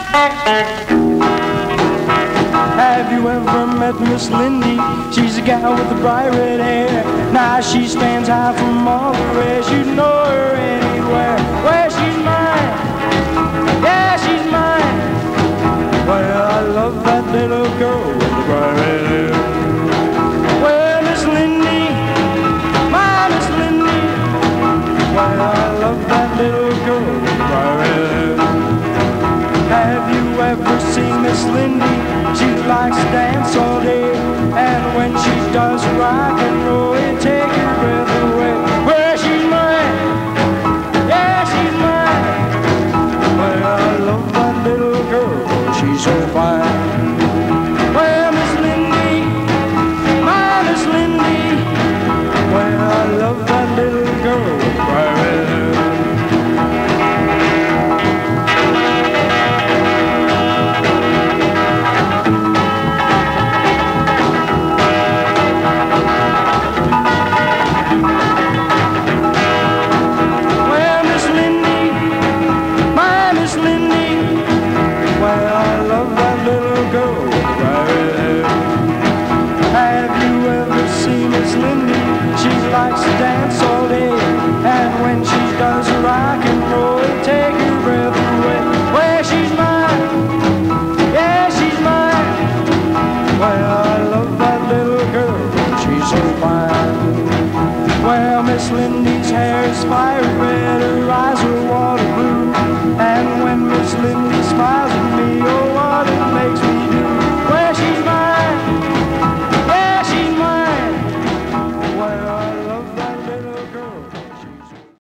Have you ever met Miss Lindy? She's a gal with the bright red hair. Now she stands out from all the rest. You know her anywhere. Well, she's mine. Yeah, she's mine. Well, I love that little girl with the bright red hair. Well, Miss Lindy, my Miss Lindy. Well, I love that little girl with the bright red hair. Have you ever seen Miss Lindy? She likes to dance all day, and when she does rock and roll, it takes your breath